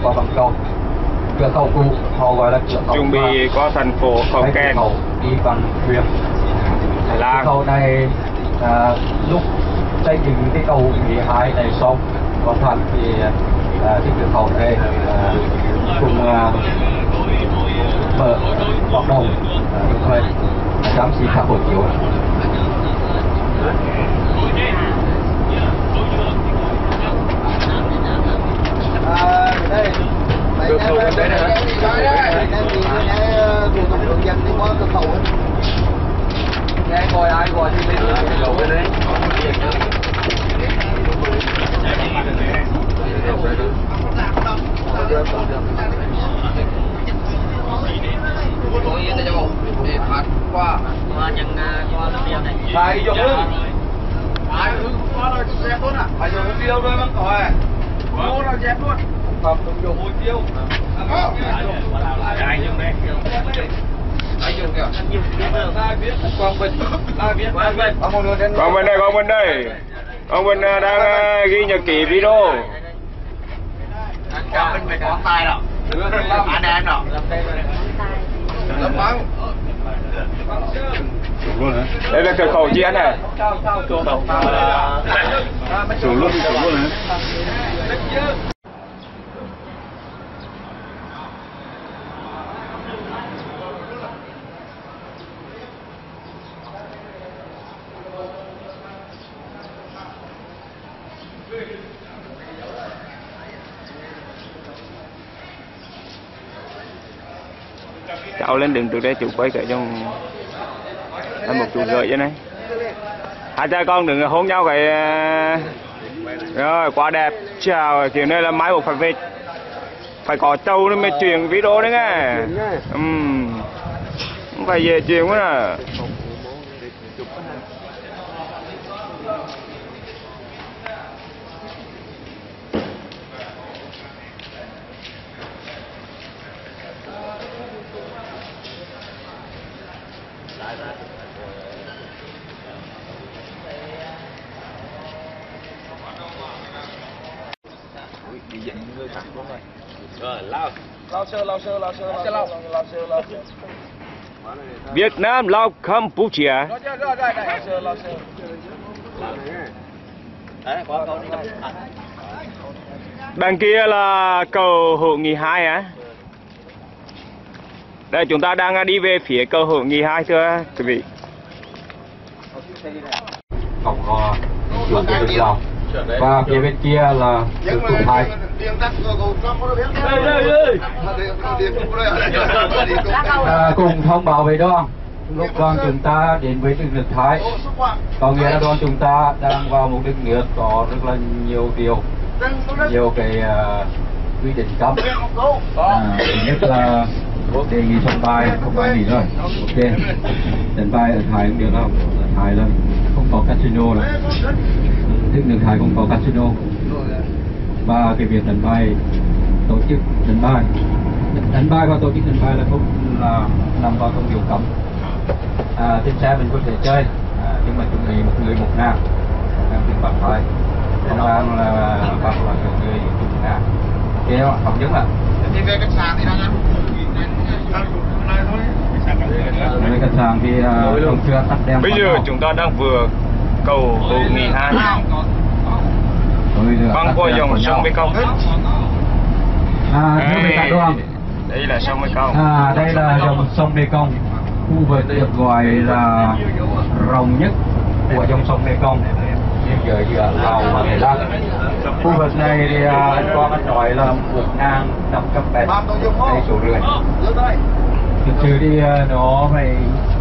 qua bằng cầu. Cửa khẩu cũ họ gọi là cửa khẩu. Chuẩn bị qua thành phố Khẩu Kèn. Đi bằng thuyền. Là cầu này lúc xây dựng cái cầu Nghị Hai này xong hoàn thành thì cái cửa khẩu này cùng mở hoạt động đồng thời giám sát các hộ chiếu. Cửa khẩu bên đây hả? Thủ tục hướng dẫn đi qua cửa khẩu. Nghe gọi ai gọi thì lên cửa khẩu bên đấy. Phải dùng lưng. Phải dùng qua dẹp luôn à? Phải dùng tiêu thôi mà khỏi. Mua là dẹp luôn. Không dùng hồi tiêu. Ai dùng đây? Ai dùng kìa? Ai biết? Quang Vinh. Ai biết? Quang Vinh. Quang Vinh đây, Quang Vinh đây. Quang Vinh đang ghi nhật ký video. Quang Vinh mày có tay đâu? Anh em đâu? Lâm Bang. Đây là cửa khẩu Chiến này. Xuống luôn hả? Cháu lên đường từ đây chụp quay cái trong một chụp gợi cho này. Hai cha con đừng hôn nhau cái rồi quá đẹp. Chào kiểu này là máy buộc phải về phải có trâu nên mới truyền video đấy nghe. Không phải về truyền quá à. Rồi, lao sơ. Việt Nam, Lào, Campuchia. Lao sơ. Đấy, có câu đi đâu. Đằng kia là cầu Hữu Nghị 2 á. Đây chúng ta đang đi về phía cầu Hữu Nghị 2 thưa quý vị. Cổng chuồng của bên Lào. Và phía bên kia là đường Tùng Hai. Cùng thông báo về đoàn lúc đoàn chúng ta đến với nước Thái, có nghĩa là đoàn chúng ta đang vào một đất nước có rất là nhiều cái quy định cấm. Nhất là đề nghị sân bay không phải nghỉ rồi. Ok, sân bay ở Thái cũng được không? Ở Thái là không có casino rồi. Tức nước Thái không có casino. Và cái việc đánh bài tổ chức đánh bài và tổ chức đánh bài là không là nằm vào trong điều cấm. Trên xe mình có thể chơi, nhưng mà chuẩn bị một người một ngàn tiền bạc thôi. Không ăn là bạc là người chục ngàn. Ok không? Không nhất là. Đi về khách sạn thì đang ăn. Về khách sạn thì không chưa tắt đèn. Bây giờ chúng ta đang vừa cầu Hữu Nghị 2 băng qua dòng sông Mekong. Thưa quý vị đúng không? Đây là sông Mekong. Đây là dòng sông Mekong, khu vực được gọi là rộng nhất của dòng sông Mekong biên giới giữa Lào và Thái Lan. Khu vực này thì anh Quang anh nói là 1.500 mét cây số rưỡi. Thực sự thì nó phải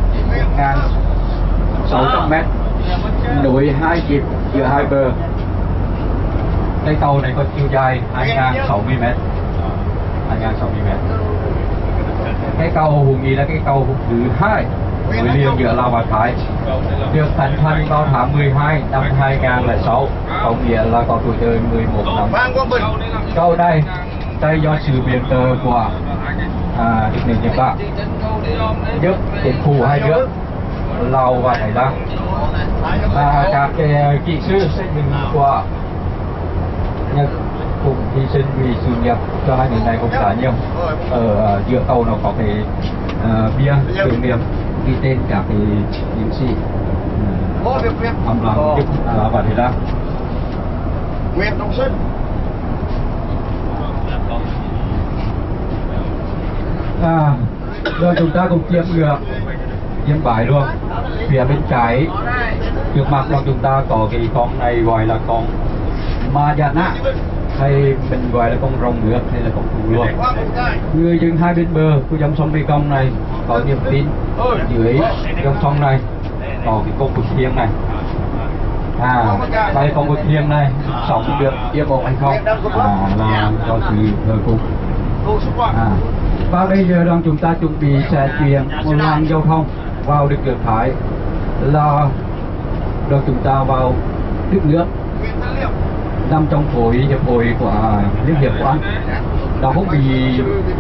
1.600 mét nối hai chiều giữa hai bờ. Cây cầu này có chiều dài 2.060 mét. 2.060 mét. Cái cầu Hữu Nghị là cái cầu thứ hai nối liền giữa Lào và Thái, được thành thành vào tháng 12 năm 2006, có nghĩa là có tuổi đời 11 năm. Cầu này đây do sự viện trợ của nước nước Nhật Bản giúp chính phủ hai nước Lào và Thái Lan, và các kỹ sư xây dựng của Nhật cũng hy sinh vì sự nghiệp cho hai miền này cũng khá nhiều. Ở giữa tàu nó có cái bia tưởng niệm ghi tên các cái chiến sĩ thầm lặng giúp và thế ra. Nguyễn Đông Sơn. Rồi chúng ta cùng chiêm ngược chiêm bài luôn. Phía bên trái trước mặt của chúng ta có cái con này gọi là con ma già nạ, hay mình gọi là con rồng nước hay là con thú luộc. Người dân hai bên bờ của dòng sông Mekong này có niềm tin dưới dòng sông này có cái con vực thiêng này. Đây con vực thiêng này sống được yên ổn hay không là do sự thờ cúng. Và bây giờ đoàn chúng ta chuẩn bị sẽ chuyển một làn giao thông vào Đức Lược Thái, là đoàn chúng ta vào Đức Nước nằm trong khối hiệp hội của Liên hiệp của Anh. Đó cũng bị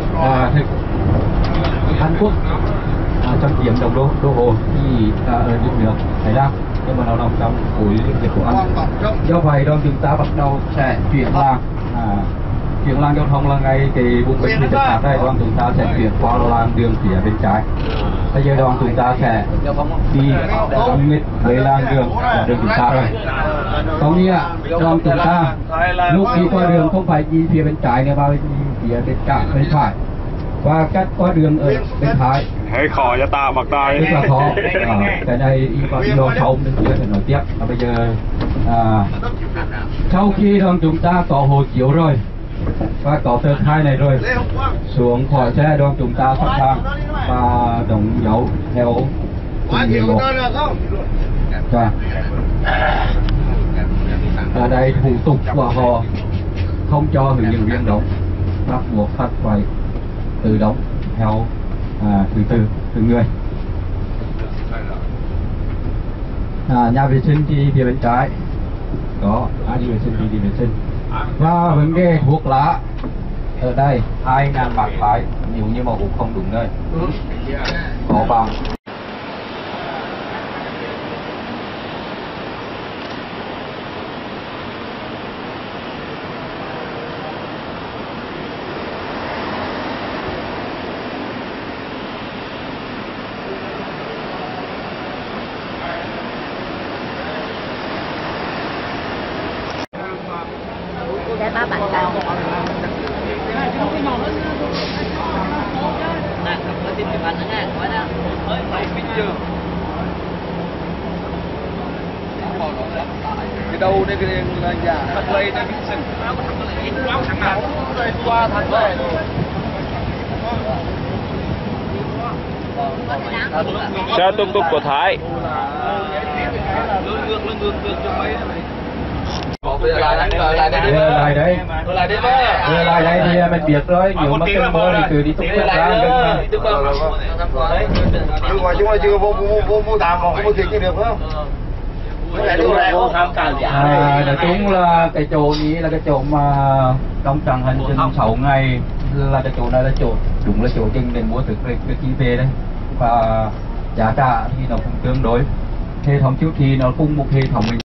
Hàn Quốc trong chiếm đồng đô hồ thì ở Đức Nước Thái Lan, nhưng mà nó nằm trong khối Liên hiệp của Anh. Do vậy đoàn chúng ta bắt đầu sẽ chuyển làng. Chuyển làng giao thông là ngay cái vùng bệnh thì chặt đây, đoàn chúng ta sẽ chuyển qua làng đường phía bên trái. Bây giờ đoàn chúng ta sẽ đi nghịch với làng đường chúng ta rồi. Có nghĩa đoàn chúng ta lúc đi qua đường không phải đi phía bên trái nữa, vào phía bên trái bên phải và cách qua đường ở bên phải. Hơi khó cho ta bạc tay. Rất là khó. Cái này đi vào đi đồ sâu bên kia thì nói tiếp. Và bây giờ sau khi đoàn chúng ta có hộ chiếu rồi và có tờ khai này rồi, xuống khỏi xe đoàn chúng ta sẵn sàng và đóng dấu theo từng điều một. Ở đây thủ tục của họ không cho hướng dẫn viên đóng, bắt buộc khách phải tự đóng theo từng người. Nhà vệ sinh thì phía bên trái có đi vệ sinh thì đi vệ sinh. Và vấn đề thuốc lá ở đây 2.000 bạc thái, nếu như mà cũng không đúng nơi có bằng. Để ba bạn vào. Nè, có tìm chụp ảnh nữa nha, coi nè. Cái đầu đây cái là giả mặt lây đây cái sừng thằng nào qua thằng này. Xe tuk tuk của Thái. Lại đây thì mình biết rồi, nếu mà cần mua thì cứ đi tuk tuk ra. Chúng ta chưa vô tạm mà không có thiệt như được không? Nói chung là cái chỗนี้là cái chỗ mà trong trận hành trình 6 ngày là cái chỗ này là chỗ đúng là chỗ dừng để mua thực cái chi về đấy, và giá cả thì nó cũng tương đối, hệ thống siêu thị nó cùng một hệ thống